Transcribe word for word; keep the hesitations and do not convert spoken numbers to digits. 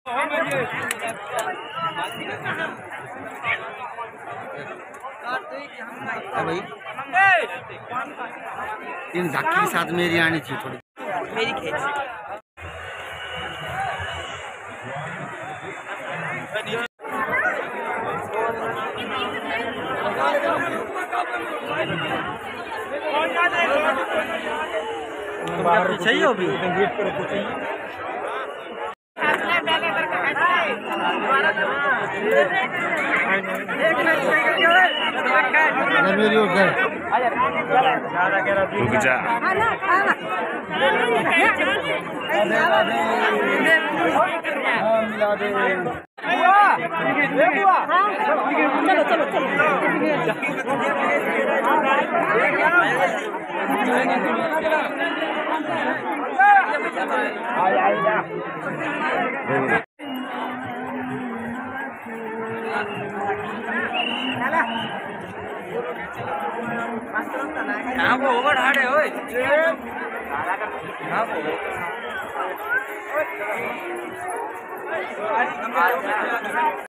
भाई इन झाकी के साथ मेरी आनी थी थोड़ी मेरी खेच पीछे ही हो भी गेट पर मेरी हो गए रुक जा मिला दे चलो चलो चलो यहाँ को ओवर हार्ड है ओए यहाँ को